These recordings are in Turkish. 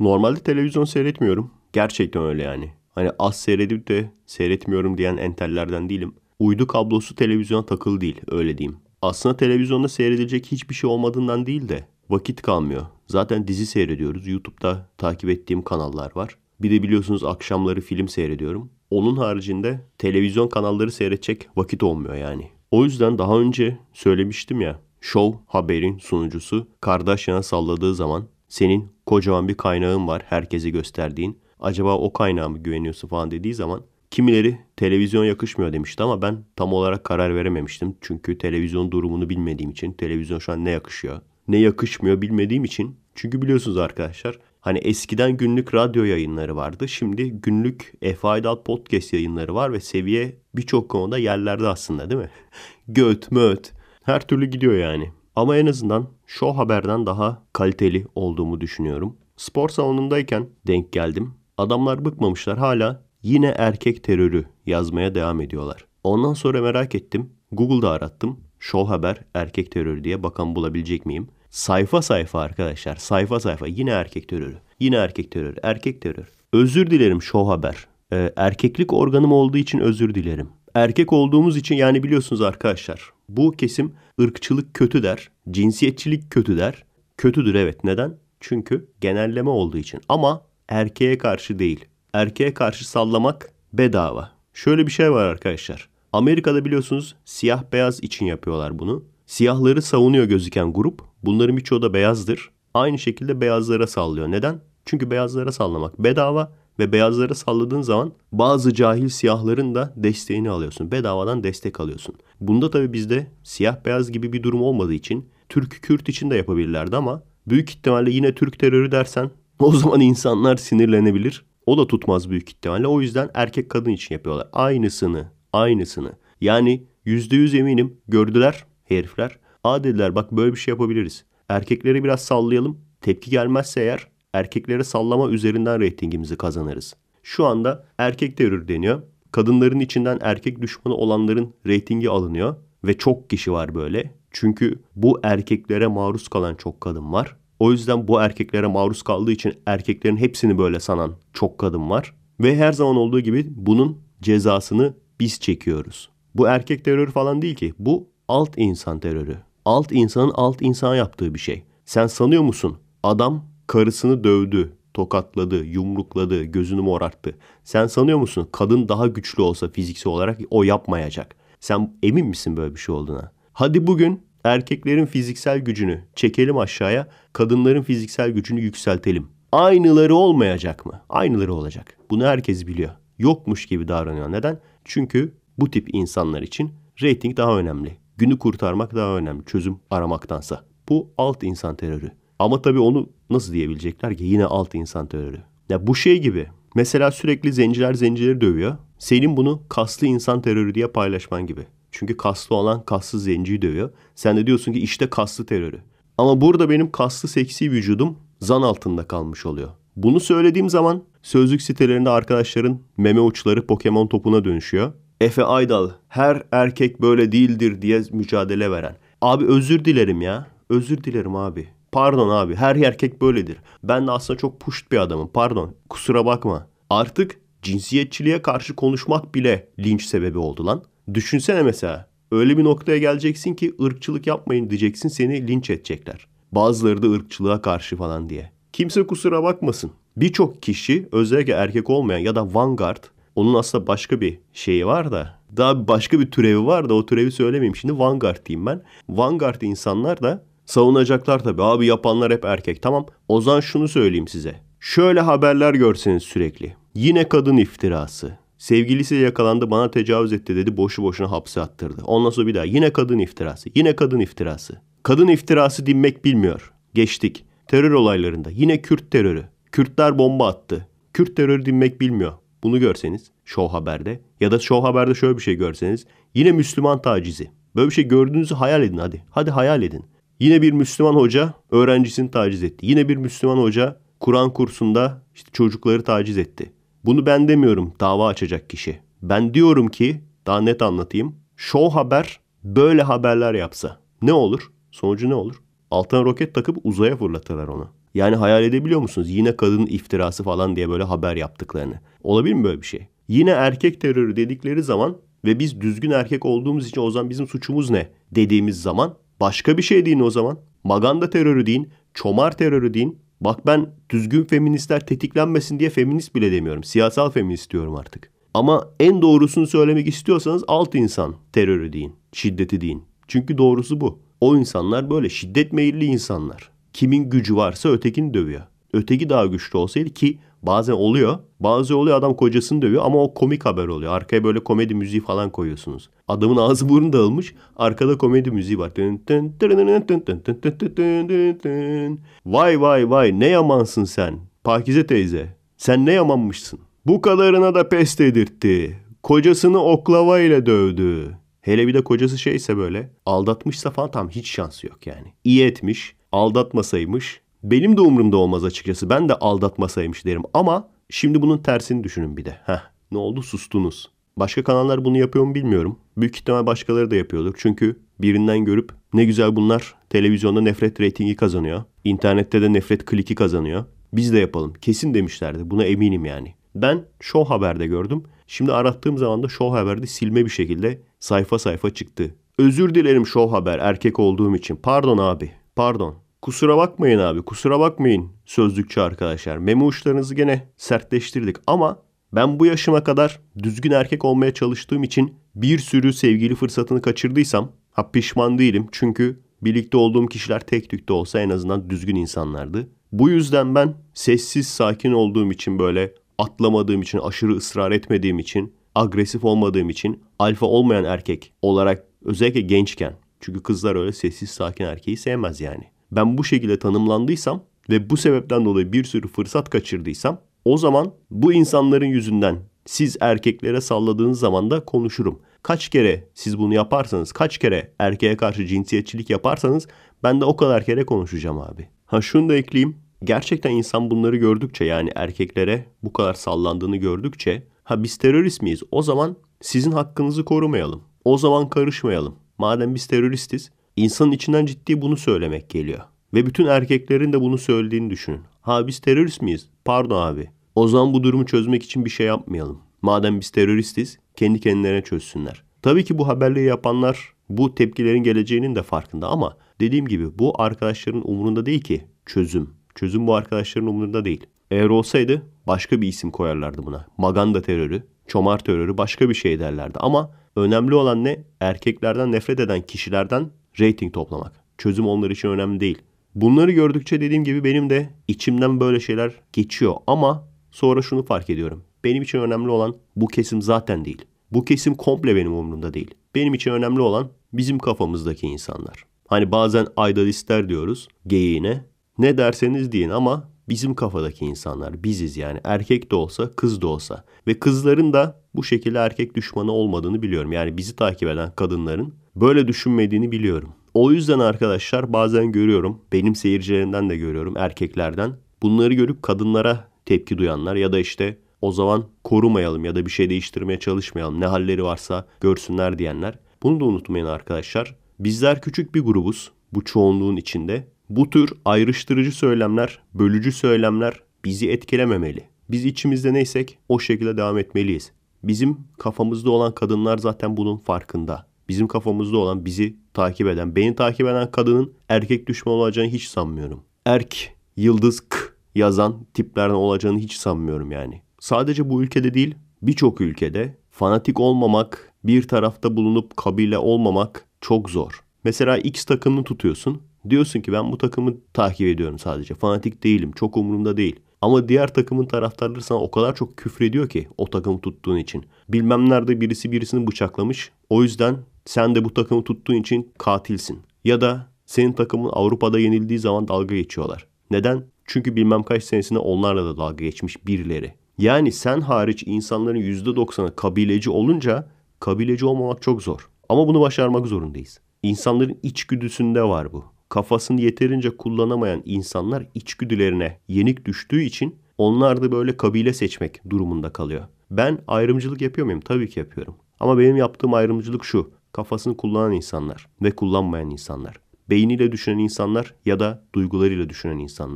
Normalde televizyon seyretmiyorum. Gerçekten öyle yani. Hani az seyredip de seyretmiyorum diyen entellerden değilim. Uydu kablosu televizyona takılı değil, öyle diyeyim. Aslında televizyonda seyredilecek hiçbir şey olmadığından değil de vakit kalmıyor. Zaten dizi seyrediyoruz. YouTube'da takip ettiğim kanallar var. Bir de biliyorsunuz akşamları film seyrediyorum. Onun haricinde televizyon kanalları seyredecek vakit olmuyor yani. O yüzden daha önce söylemiştim ya. Show Haber'in sunucusu Kardashian'a salladığı zaman senin kocaman bir kaynağın var herkese gösterdiğin. Acaba o kaynağa mı güveniyorsun falan dediği zaman kimileri televizyon yakışmıyor demişti ama ben tam olarak karar verememiştim. Çünkü televizyon durumunu bilmediğim için televizyon şu an ne yakışıyor ne yakışmıyor bilmediğim için. Çünkü biliyorsunuz arkadaşlar hani eskiden günlük radyo yayınları vardı. Şimdi günlük Efe Aydal podcast yayınları var ve seviye birçok konuda yerlerde aslında değil mi? Göt, möt her türlü gidiyor yani. Ama en azından Show Haber'den daha kaliteli olduğumu düşünüyorum. Spor salonundayken denk geldim. Adamlar bıkmamışlar hala yine erkek terörü yazmaya devam ediyorlar. Ondan sonra merak ettim. Google'da arattım. Show Haber erkek terörü diye bakan bulabilecek miyim? Sayfa sayfa arkadaşlar. Sayfa sayfa yine erkek terörü. Yine erkek terörü. Erkek terör. Özür dilerim Show Haber. Erkeklik organım olduğu için özür dilerim. Erkek olduğumuz için yani biliyorsunuz arkadaşlar. Bu kesim ırkçılık kötü der. Cinsiyetçilik kötü der. Kötüdür evet. Neden? Çünkü genelleme olduğu için. Ama erkeğe karşı değil. Erkeğe karşı sallamak bedava. Şöyle bir şey var arkadaşlar. Amerika'da biliyorsunuz siyah beyaz için yapıyorlar bunu. Siyahları savunuyor gözüken grup. Bunların birçoğu da beyazdır. Aynı şekilde beyazlara sallıyor. Neden? Çünkü beyazlara sallamak bedava ve beyazlara salladığın zaman bazı cahil siyahların da desteğini alıyorsun. Bedavadan destek alıyorsun. Bunda tabii bizde siyah beyaz gibi bir durum olmadığı için Türk-Kürt için de yapabilirlerdi ama büyük ihtimalle yine Türk terörü dersen o zaman insanlar sinirlenebilir. O da tutmaz büyük ihtimalle. O yüzden erkek kadın için yapıyorlar. Aynısını. Yani %100 eminim gördüler herifler. Aa dediler bak böyle bir şey yapabiliriz. Erkekleri biraz sallayalım. Tepki gelmezse eğer erkeklere sallama üzerinden reytingimizi kazanırız. Şu anda erkek terör deniyor. Kadınların içinden erkek düşmanı olanların reytingi alınıyor. Ve çok kişi var böyle. Çünkü bu erkeklere maruz kalan çok kadın var. O yüzden bu erkeklere maruz kaldığı için erkeklerin hepsini böyle sanan çok kadın var. Ve her zaman olduğu gibi bunun cezasını biz çekiyoruz. Bu erkek terörü falan değil ki. Bu alt insan terörü. Alt insanın alt insan yaptığı bir şey. Sen sanıyor musun? Adam karısını dövdü, tokatladı, yumrukladı, gözünü morarttı. Sen sanıyor musun? Kadın daha güçlü olsa fiziksel olarak o yapmayacak. Sen emin misin böyle bir şey olduğuna? Hadi bugün erkeklerin fiziksel gücünü çekelim aşağıya, kadınların fiziksel gücünü yükseltelim. Aynıları olmayacak mı? Aynıları olacak. Bunu herkes biliyor. Yokmuş gibi davranıyor. Neden? Çünkü bu tip insanlar için reyting daha önemli. Günü kurtarmak daha önemli çözüm aramaktansa. Bu alt insan terörü. Ama tabii onu nasıl diyebilecekler ki yine alt insan terörü. Ya bu şey gibi. Mesela sürekli zenciler zencileri dövüyor. Senin bunu kaslı insan terörü diye paylaşman gibi. Çünkü kaslı olan kassız zenciyi dövüyor. Sen de diyorsun ki işte kaslı terörü. Ama burada benim kaslı seksi vücudum zan altında kalmış oluyor. Bunu söylediğim zaman sözlük sitelerinde arkadaşların meme uçları Pokemon topuna dönüşüyor. Efe Aydal her erkek böyle değildir diye mücadele veren. Abi özür dilerim ya. Özür dilerim abi. Pardon abi her erkek böyledir. Ben de aslında çok puşt bir adamım. Pardon kusura bakma. Artık cinsiyetçiliğe karşı konuşmak bile linç sebebi oldu lan. Düşünsene mesela öyle bir noktaya geleceksin ki ırkçılık yapmayın diyeceksin seni linç edecekler. Bazıları da ırkçılığa karşı falan diye. Kimse kusura bakmasın. Birçok kişi özellikle erkek olmayan ya da Vanguard onun aslında başka bir şeyi var da daha başka bir türevi var da o türevi söylemeyeyim şimdi Vanguard diyeyim ben. Vanguard insanlar da savunacaklar tabii abi yapanlar hep erkek. Tamam o zaman şunu söyleyeyim size. Şöyle haberler görseniz sürekli. Yine kadın iftirası. Sevgilisiyle yakalandı bana tecavüz etti dedi boşu boşuna hapse attırdı. Ondan sonra bir daha yine kadın iftirası. Yine kadın iftirası. Kadın iftirası dinmek bilmiyor. Geçtik. Terör olaylarında yine Kürt terörü. Kürtler bomba attı. Kürt terörü dinmek bilmiyor. Bunu görseniz Show Haber'de ya da Show Haber'de şöyle bir şey görseniz yine Müslüman tacizi. Böyle bir şey gördüğünüzü hayal edin hadi. Hadi hayal edin. Yine bir Müslüman hoca öğrencisini taciz etti. Yine bir Müslüman hoca Kur'an kursunda işte çocukları taciz etti. Bunu ben demiyorum dava açacak kişi. Ben diyorum ki daha net anlatayım. Show Haber böyle haberler yapsa ne olur? Sonucu ne olur? Altına roket takıp uzaya fırlatırlar onu. Yani hayal edebiliyor musunuz? Yine kadın iftirası falan diye böyle haber yaptıklarını. Olabilir mi böyle bir şey? Yine erkek terörü dedikleri zaman ve biz düzgün erkek olduğumuz için o zaman bizim suçumuz ne dediğimiz zaman başka bir şey deyin o zaman. Maganda terörü deyin, çomar terörü deyin. Bak ben düzgün feministler tetiklenmesin diye feminist bile demiyorum. Siyasal feminist diyorum artık. Ama en doğrusunu söylemek istiyorsanız alt insan terörü deyin, şiddeti deyin. Çünkü doğrusu bu. O insanlar böyle şiddet meyilli insanlar. Kimin gücü varsa ötekini dövüyor. Öteki daha güçlü olsaydı ki bazen oluyor. Bazen oluyor adam kocasını dövüyor ama o komik haber oluyor. Arkaya böyle komedi müziği falan koyuyorsunuz. Adamın ağzı burnu dağılmış. Arkada komedi müziği var. Vay vay vay ne yamansın sen. Pakize teyze. Sen ne yamanmışsın. Bu kadarına da pes dedirtti. Kocasını oklava ile dövdü. Hele bir de kocası şeyse böyle aldatmışsa falan tam hiç şansı yok yani. İyi etmiş, aldatmasaymış. Benim de umurumda olmaz açıkçası. Ben de aldatmasaymış derim ama şimdi bunun tersini düşünün bir de. Ne oldu sustunuz. Başka kanallar bunu yapıyor mu bilmiyorum. Büyük ihtimal başkaları da yapıyordur. Çünkü birinden görüp ne güzel bunlar televizyonda nefret reytingi kazanıyor. İnternette de nefret kliki kazanıyor. Biz de yapalım. Kesin demişlerdi. Buna eminim yani. Ben Show Haber'de gördüm. Şimdi arattığım zaman da Show Haber'de silme bir şekilde sayfa sayfa çıktı. Özür dilerim Show Haber erkek olduğum için. Pardon abi. Pardon. Kusura bakmayın abi. Kusura bakmayın sözlükçü arkadaşlar. Meme uçlarınızı gene sertleştirdik ama ben bu yaşıma kadar düzgün erkek olmaya çalıştığım için bir sürü sevgili fırsatını kaçırdıysam pişman değilim. Çünkü birlikte olduğum kişiler tek tük de olsa en azından düzgün insanlardı. Bu yüzden ben sessiz sakin olduğum için böyle atlamadığım için, aşırı ısrar etmediğim için, agresif olmadığım için, alfa olmayan erkek olarak özellikle gençken. Çünkü kızlar öyle sessiz sakin erkeği sevmez yani. Ben bu şekilde tanımlandıysam ve bu sebepten dolayı bir sürü fırsat kaçırdıysam o zaman bu insanların yüzünden siz erkeklere salladığınız zaman da konuşurum. Kaç kere siz bunu yaparsanız, kaç kere erkeğe karşı cinsiyetçilik yaparsanız ben de o kadar kere konuşacağım abi. Şunu da ekleyeyim. Gerçekten insan bunları gördükçe yani erkeklere bu kadar sallandığını gördükçe biz terörist miyiz? O zaman sizin hakkınızı korumayalım. O zaman karışmayalım. Madem biz teröristiz, insanın içinden ciddi bunu söylemek geliyor. Ve bütün erkeklerin de bunu söylediğini düşünün. Biz terörist miyiz? Pardon abi. O zaman bu durumu çözmek için bir şey yapmayalım. Madem biz teröristiz, kendi kendilerine çözsünler. Tabii ki bu haberleri yapanlar bu tepkilerin geleceğinin de farkında ama dediğim gibi bu arkadaşların umurunda değil ki çözüm. Çözüm bu arkadaşların umurunda değil. Eğer olsaydı başka bir isim koyarlardı buna. Maganda terörü, çomar terörü başka bir şey derlerdi. Ama önemli olan ne? Erkeklerden nefret eden kişilerden reyting toplamak. Çözüm onlar için önemli değil. Bunları gördükçe dediğim gibi benim de içimden böyle şeyler geçiyor. Ama sonra şunu fark ediyorum. Benim için önemli olan bu kesim zaten değil. Bu kesim komple benim umurumda değil. Benim için önemli olan bizim kafamızdaki insanlar. Hani bazen idealistler diyoruz geyiğine. Ne derseniz deyin ama bizim kafadaki insanlar biziz yani. Erkek de olsa kız da olsa. Ve kızların da bu şekilde erkek düşmanı olmadığını biliyorum. Yani bizi takip eden kadınların böyle düşünmediğini biliyorum. O yüzden arkadaşlar bazen görüyorum. Benim seyircilerimden de görüyorum erkeklerden. Bunları görüp kadınlara tepki duyanlar ya da işte o zaman korumayalım ya da bir şey değiştirmeye çalışmayalım. Ne halleri varsa görsünler diyenler. Bunu da unutmayın arkadaşlar. Bizler küçük bir grubuz bu çoğunluğun içinde. Bu tür ayrıştırıcı söylemler, bölücü söylemler bizi etkilememeli. Biz içimizde neysek o şekilde devam etmeliyiz. Bizim kafamızda olan kadınlar zaten bunun farkında. Bizim kafamızda olan bizi takip eden, beni takip eden kadının erkek düşmanı olacağını hiç sanmıyorum. Erk, yıldız, k yazan tiplerden olacağını hiç sanmıyorum yani. Sadece bu ülkede değil, birçok ülkede fanatik olmamak, bir tarafta bulunup kabile olmamak çok zor. Mesela X takımını tutuyorsun. Diyorsun ki ben bu takımı takip ediyorum sadece. Fanatik değilim, çok umurumda değil. Ama diğer takımın taraftarları sana o kadar çok küfrediyor ki o takımı tuttuğun için. Bilmem nerede birisi birisini bıçaklamış. O yüzden sen de bu takımı tuttuğun için katilsin. Ya da senin takımın Avrupa'da yenildiği zaman dalga geçiyorlar. Neden? Çünkü bilmem kaç senesinde onlarla da dalga geçmiş birileri. Yani sen hariç insanların %90'ı kabileci olunca kabileci olmamak çok zor. Ama bunu başarmak zorundayız. İnsanların içgüdüsünde var bu. Kafasını yeterince kullanamayan insanlar içgüdülerine yenik düştüğü için onlar da böyle kabile seçmek durumunda kalıyor. Ben ayrımcılık yapıyor muyum? Tabii ki yapıyorum. Ama benim yaptığım ayrımcılık şu. Kafasını kullanan insanlar ve kullanmayan insanlar. Beyniyle düşünen insanlar ya da duygularıyla düşünen insanlar.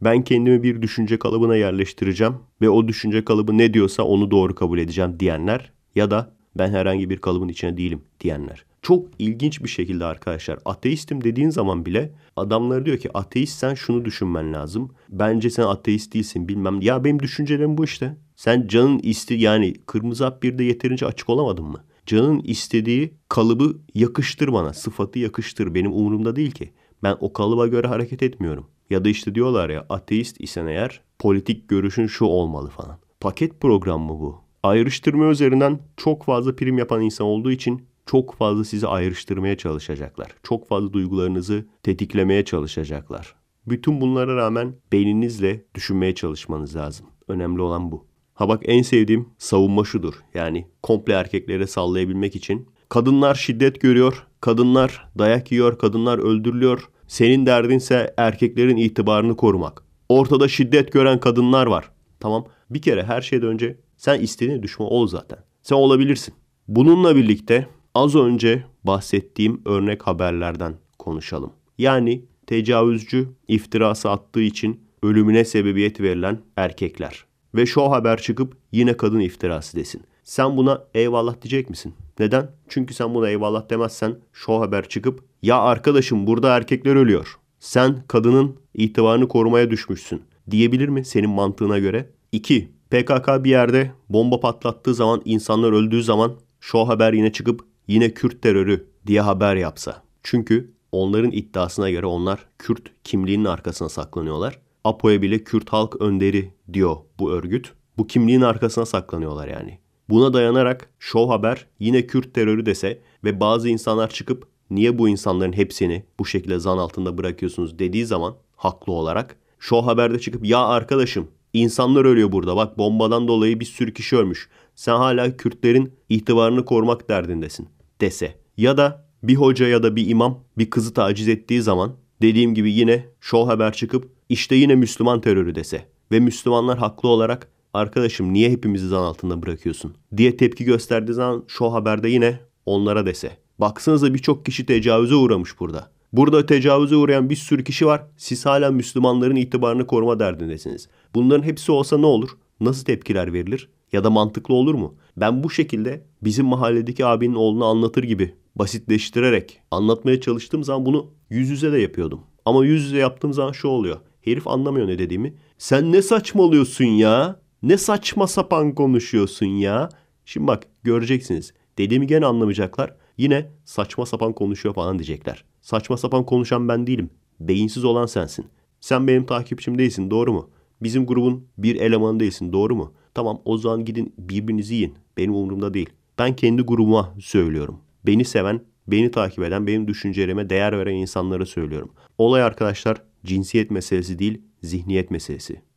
Ben kendimi bir düşünce kalıbına yerleştireceğim ve o düşünce kalıbı ne diyorsa onu doğru kabul edeceğim diyenler ya da ben herhangi bir kalıbın içine değilim diyenler. Çok ilginç bir şekilde arkadaşlar ateistim dediğin zaman bile adamlar diyor ki ateistsen şunu düşünmen lazım. Bence sen ateist değilsin bilmem. Ya benim düşüncelerim bu işte. Sen canın yani kırmızı hap bir de yeterince açık olamadın mı? Canın istediği kalıbı yakıştır bana. Sıfatı yakıştır. Benim umurumda değil ki. Ben o kalıba göre hareket etmiyorum. Ya da işte diyorlar ya ateist isen eğer politik görüşün şu olmalı falan. Paket program mı bu? Ayrıştırma üzerinden çok fazla prim yapan insan olduğu için çok fazla sizi ayrıştırmaya çalışacaklar. Çok fazla duygularınızı tetiklemeye çalışacaklar. Bütün bunlara rağmen beyninizle düşünmeye çalışmanız lazım. Önemli olan bu. Ha bak en sevdiğim savunma şudur. Yani komple erkeklere sallayabilmek için. Kadınlar şiddet görüyor, kadınlar dayak yiyor, kadınlar öldürülüyor. Senin derdinse erkeklerin itibarını korumak. Ortada şiddet gören kadınlar var. Tamam bir kere her şeyden önce sen istediğin düşman ol zaten. Sen olabilirsin. Bununla birlikte az önce bahsettiğim örnek haberlerden konuşalım. Yani tecavüzcü iftirası attığı için ölümüne sebebiyet verilen erkekler. Ve şu haber çıkıp yine kadın iftirası desin. Sen buna eyvallah diyecek misin? Neden? Çünkü sen buna eyvallah demezsen şu haber çıkıp ya arkadaşım burada erkekler ölüyor. Sen kadının itibarını korumaya düşmüşsün diyebilir mi senin mantığına göre? 2. PKK bir yerde bomba patlattığı zaman insanlar öldüğü zaman şu haber yine çıkıp yine Kürt terörü diye haber yapsa. Çünkü onların iddiasına göre onlar Kürt kimliğinin arkasına saklanıyorlar. APO'ya bile Kürt halk önderi diyor bu örgüt. Bu kimliğin arkasına saklanıyorlar yani. Buna dayanarak Show Haber yine Kürt terörü dese ve bazı insanlar çıkıp niye bu insanların hepsini bu şekilde zan altında bırakıyorsunuz dediği zaman haklı olarak Show Haber'de çıkıp ya arkadaşım insanlar ölüyor burada bak bombadan dolayı bir sürü kişi ölmüş. Sen hala Kürtlerin itibarını korumak derdindesin dese. Ya da bir hoca ya da bir imam bir kızı taciz ettiği zaman dediğim gibi yine Show Haber çıkıp işte yine Müslüman terörü dese. Ve Müslümanlar haklı olarak arkadaşım niye hepimizi zan altında bırakıyorsun diye tepki gösterdiği zaman Show Haber'de yine onlara dese. Baksanıza birçok kişi tecavüze uğramış burada. Burada tecavüze uğrayan bir sürü kişi var. Siz hala Müslümanların itibarını koruma derdindesiniz. Bunların hepsi olsa ne olur? Nasıl tepkiler verilir? Ya da mantıklı olur mu? Ben bu şekilde bizim mahalledeki abinin oğlunu anlatır gibi basitleştirerek anlatmaya çalıştığım zaman bunu yüz yüze de yapıyordum. Ama yüz yüze yaptığım zaman şu oluyor. Herif anlamıyor ne dediğimi. Sen ne saçmalıyorsun ya? Ne saçma sapan konuşuyorsun ya? Şimdi bak göreceksiniz. Dediğimi gene anlamayacaklar. Yine saçma sapan konuşuyor falan diyecekler. Saçma sapan konuşan ben değilim. Beyinsiz olan sensin. Sen benim takipçim değilsin doğru mu? Bizim grubun bir elemanı değilsin doğru mu? Tamam o zaman gidin birbirinizi yiyin. Benim umurumda değil. Ben kendi grubuma söylüyorum. Beni seven, beni takip eden, benim düşüncelerime değer veren insanlara söylüyorum. Olay arkadaşlar cinsiyet meselesi değil, zihniyet meselesi.